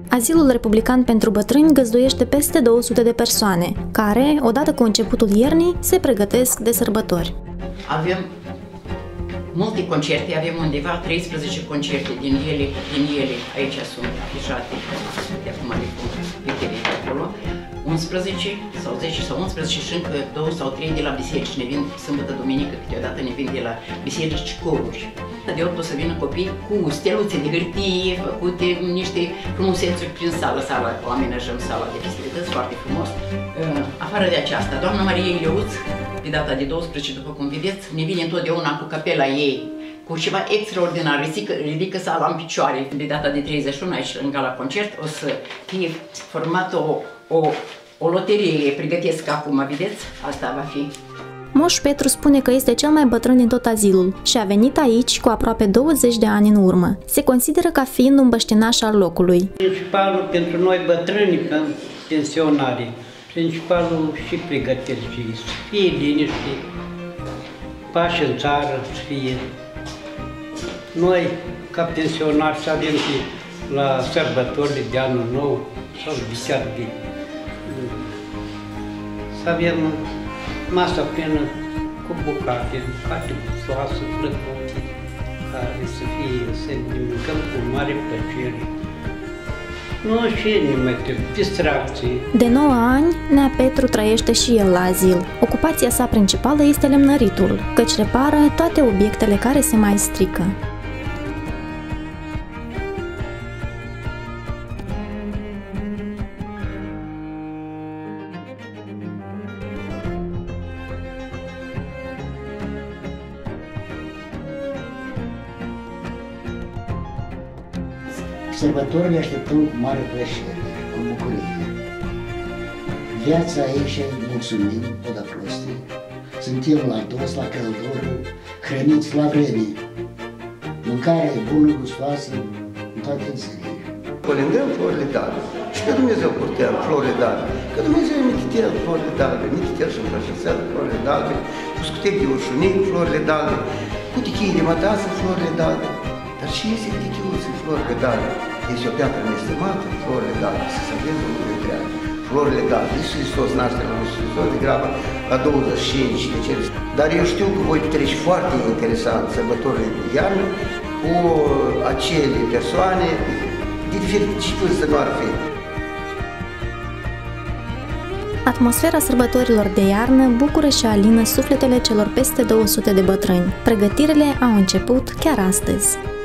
Azilul Republican pentru Bătrâni găzduiește peste 200 de persoane, care, odată cu începutul iernii, se pregătesc de sărbători. Avem multe concerte, avem undeva 13 concerte din ele, aici sunt afișate, de acum le pun pe acolo, 11 sau 10 sau 11 și încă 2 sau 3 de la biserici, ne vin sâmbătă, duminică, câteodată ne vin de la biserici coruri. De 8 o să vină copii cu steluțe de hârtie, făcute niște frumusețuri prin sală, o amenajăm sala de festivități foarte frumos. Afară de aceasta, doamna Marie Ileuț, pe data de 12, după cum vedeți, ne vine întotdeauna cu capela ei, cu ceva extraordinar, ridică sala în picioare. De data de 31, aici, în gala concert, o să fie formată o loterie, pregătesc acum, vedeți? Asta va fi. Moș Petru spune că este cel mai bătrân din tot azilul și a venit aici cu aproape 20 de ani în urmă. Se consideră ca fiind un băștinaș al locului. Principalul pentru noi bătrâni, pensionari, principalul și pregătiri și să fie liniște, pași în țară, să fie. Noi, ca pensionari, să avem și la sărbătorile de anul nou sau chiar de să avem masa plină cu bucate gustoase, plăcute, care să fie, să ne mâncăm cu mare plăcere. Nu și nu mai trebuie distracții. De 9 ani, Nea Petru trăiește și el la azil. Ocupația sa principală este lemnăritul, căci repară toate obiectele care se mai strică. Sărbătorile așteptăm cu mare plăcere, cu bucurie. Viața aici mulțumim, toată prostie. Suntem la dos, la căldură, hrăniți la vreme. Mâncarea e bună, gustoasă, în toate zilele. Colindăm florile d'albe. Și că Dumnezeu purteam florile d'albe. Că Dumnezeu mititel florile d'albe, mititel și împrășățel florile d'albe, cu scutec de urșunic florile d'albe, cu tichii de mătasă florile d'albe. Dar și este tichiuță florile d'albe. Este o piatră nestimată, florile d'albe, să se vedem lucrurile întreagă. Florile d'albe, Iisus Hristos, nașterea lui Iisus Hristos, degrabă la 25 de cele. Dar eu știu că voi petrece foarte interesant sărbătorile de iarnă cu acele persoane de diferite și vârstă nu ar fi. Atmosfera sărbătorilor de iarnă bucură și alină sufletele celor peste 200 de bătrâni. Pregătirile au început chiar astăzi.